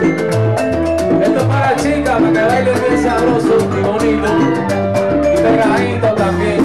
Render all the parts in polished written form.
Esto es para chicas, para que bailen bien sabroso y bonito. Y pegadito también.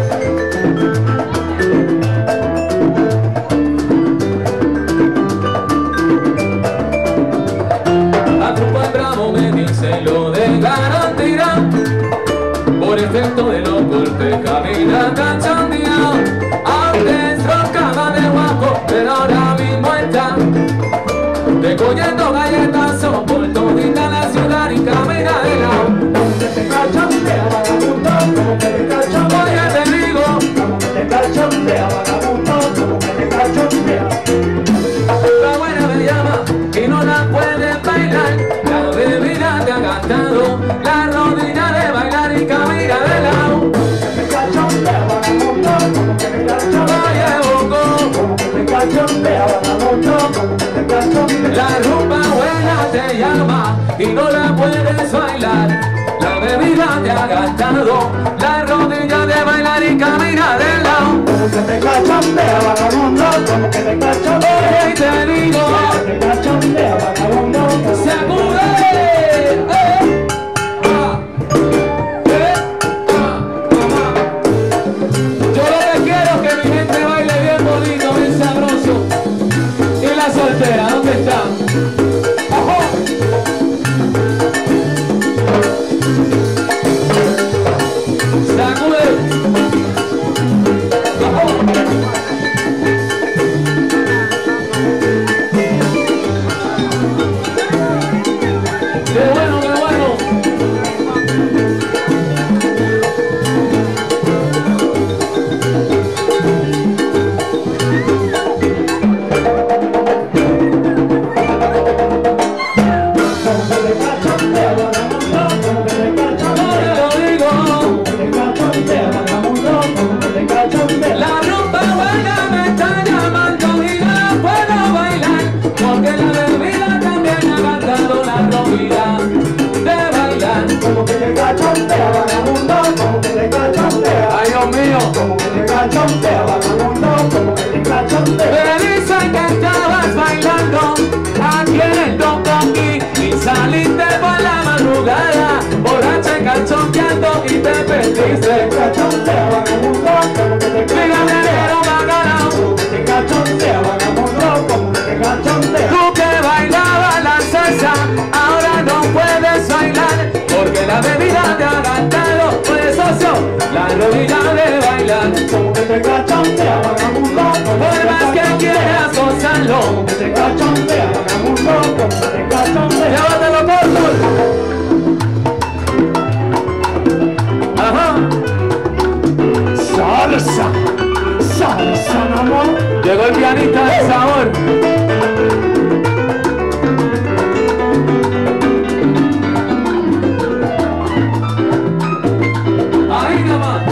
A tu patrón me dice lo de garantía. Por efecto de los golpes camina cachondeado. Antes roscaba de guapo, pero ahora mismo está recogiendo galletazos por todita la ciudad y camina de lado. Como que te cachondea, vagabundo, como que te cachondea. Oye, te digo, Como que te cachondea, vagabundo, como que te cachondea. la buena me llama y no la puedes bailar. La bebida te ha gastado la rodilla de bailar y camina de lado. Como que te cachondea, vagabundo, como que te cachondea. Oye, Bongo, Como que te cachondea, vagabundo, como que te cachondea. la rumba buena te llama y no la puedes bailar. La bebida te ha gastado la rodilla de bailar y camina de lado. Como que te cachondea, vagabundo, como que te cachondea. Oye, y te digo, Como que te cachondea, vagabundo, como que te ¡sacude! Yo lo que quiero es que mi gente baile bien bonito, bien sabroso. Y la soltera, ¿dónde está? ¡Ojo! ¡Sacude! ¡Ojo! ¡Qué bueno, qué bueno! cachondea, vagabundo, como que te cachondea. Yo lo digo, Como que te cachondea, vagabundo, como que te cachondea. la rumba buena me está llamando y no la puedo bailar, porque la bebida también ha gastado la rodilla de bailar. Como que te cachondea, vagabundo, como que te cachondea. ¡Ay, Dios mío! Como que te cachondea, vagabundo, como que te cachondea. Me dicen que estabas bailando aquí en el Tocoqui y saliste por la madrugada, borracha y cachondeando y te perdiste. Cachondea, vagabundo, como que te Dígame, cachondea. pero bacalao, Como que te cachondea, vagabundo, como que te cachondea. tú que bailabas la salsa, ahora no puedes bailar, porque la bebida te ha gastado, pues socio, la rodilla de bailar. Como que te cachondea, vagabundo, como Por que más te que quieras gozarlo, Como que te cachondea, vagabundo, como que te cachondea. llévatelo por favor. Ajá. Salsa, salsa, mi amor. Llegó el pianista del sabor. Ahí nomás.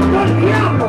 todo el diablo.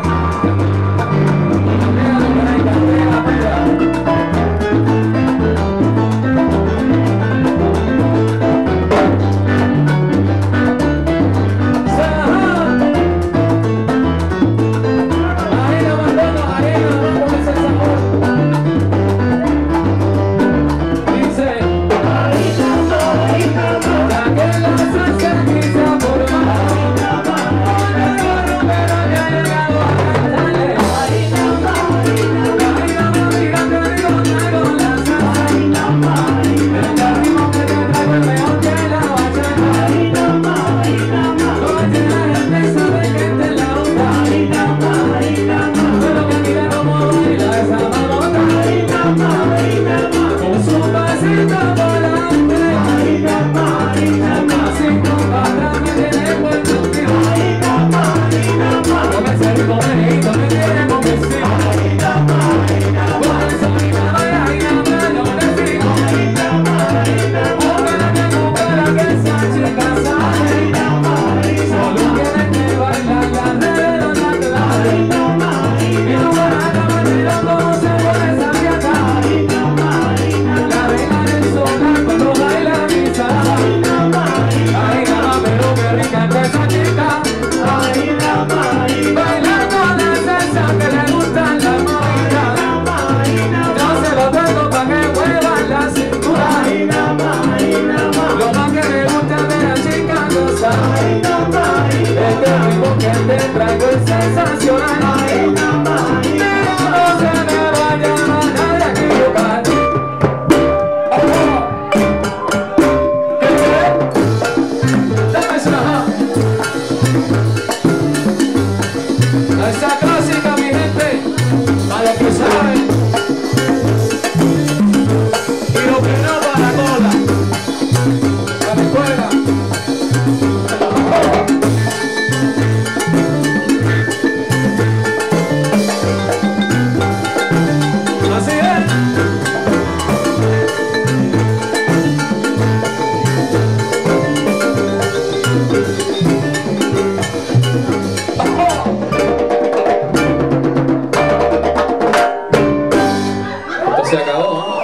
Se acabó,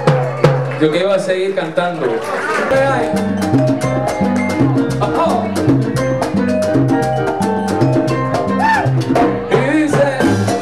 ¿no? Yo que iba a seguir cantando. Y dice: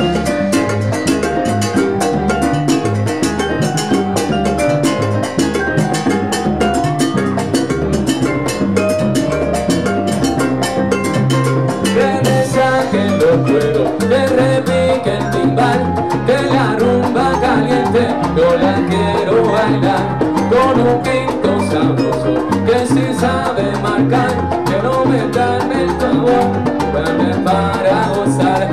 que me saquen los cueros, que repique el timbal, que la rumba caliente yo la quiero bailar con un quinto sabroso que sí sabe marcar, que no me calme el tambor, dame para gozar.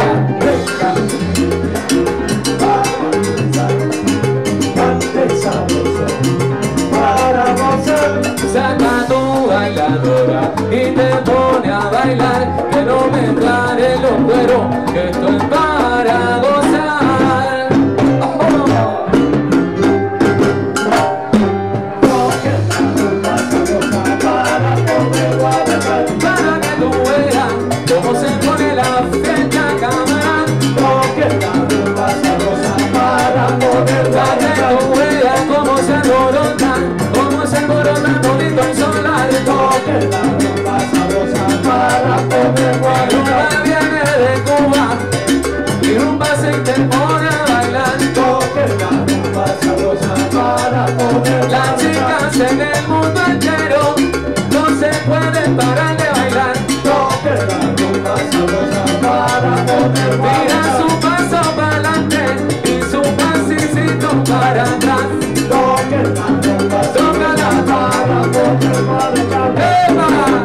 Saca tu bailadora y te pone a bailar, que no me entrare los cueros, que esto es para gozar. Para que tú veas cómo se pone la fiesta, cámara. Para que tú veas cómo se alborota, cómo se alborota bonito el solar. Mi rumba viene de Cuba, mi rumba se interpone a bailar. Las chicas en el mundo entero no se pueden parar de bailar. Mira su paso para adelante y su pasicito para atrás. Tócala para poder bailar.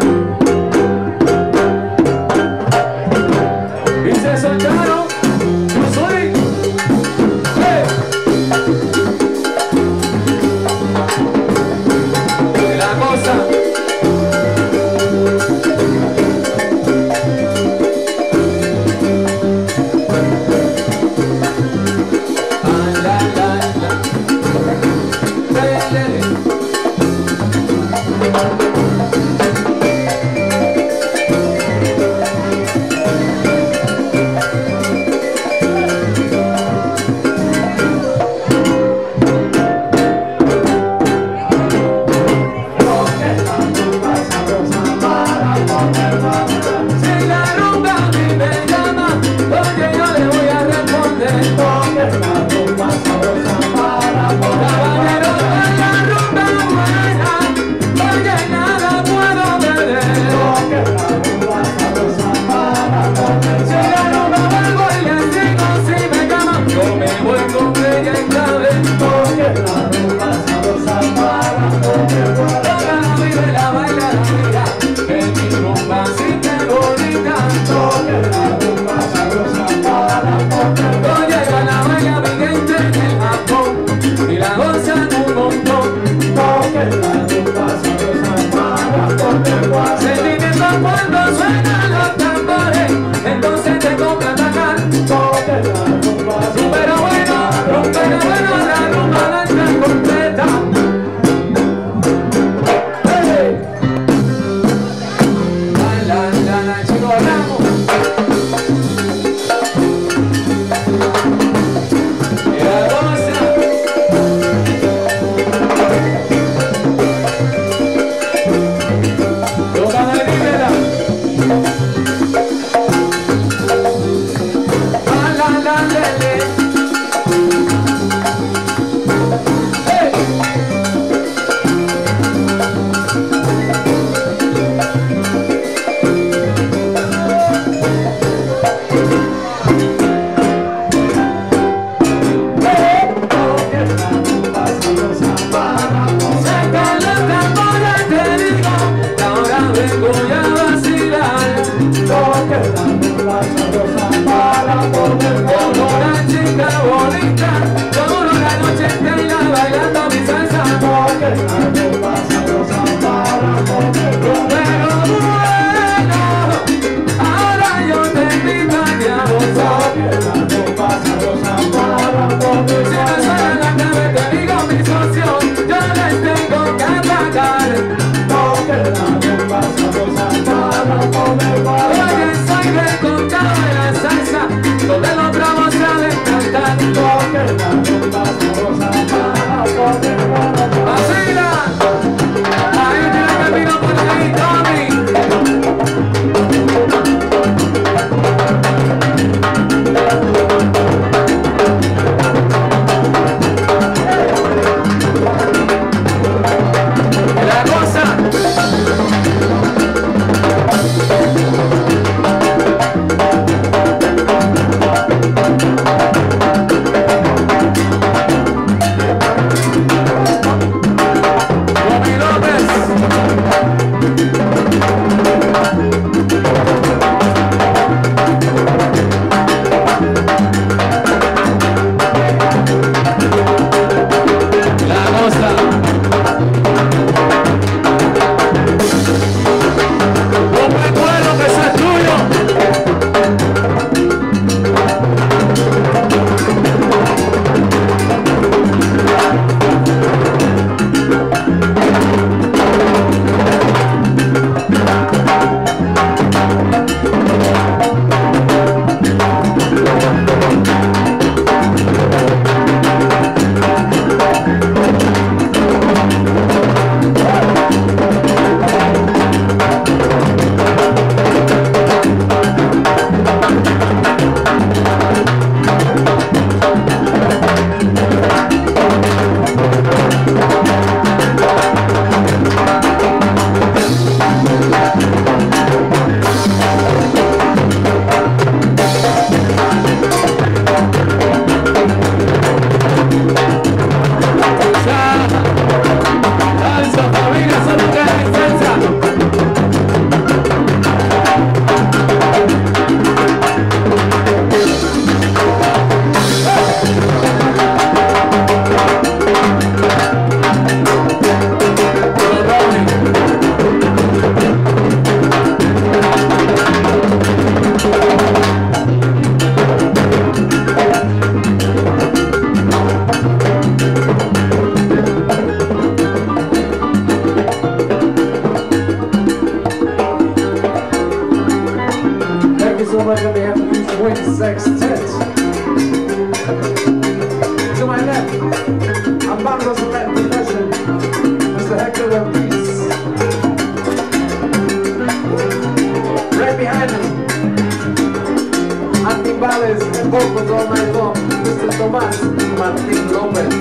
Y se soltaron, yo soy. La cosa. Como una chica bonita, como una noche entera bailando mi salsa. Pero bueno, ahora yo te invito a que a gozar. Si me suena la clave te digo mi socio, yo les tengo que pagar. Oye, soy recontado de la salsa, donde los bravos saben cantar. ¡Vacila! Ahí tiene que vino por ahí, Tommy. La cosa. Tommy López. La cosa. Un recuerdo que eso es tuyo. Salsa, familia, solo que hay salsa. Thank you so much on behalf of the Swing Sextet. To my left, Ambando's Latin Percussion, Mr. Hector Ortiz. Right behind him, Antimbales and vocals all night long, Mr. Tomás Martín López.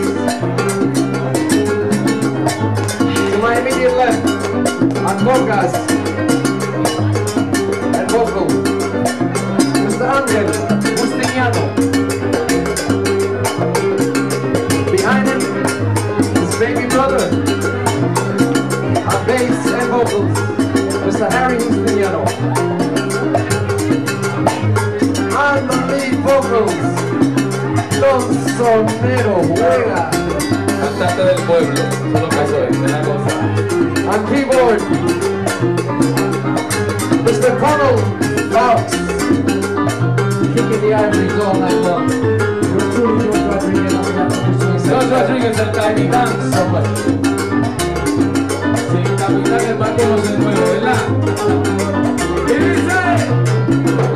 To my immediate left, Angogas and vocals, Mr. Ángel Justiniano. Behind him, his baby brother, on bass and vocals, Mr. Harry Justiniano. On the lead vocals, Don Sonero Juega. Cantante del pueblo, solo que soy, de la cosa. On keyboard, Mr. Donald Fox. Kicking the ivories all night long. You're truly George Rodriguez on behalf of the Swing George Sextet. Rodriguez, el capitán. So much. Sí, capitán, el barco no se mueve, ¿verdad? Y dice...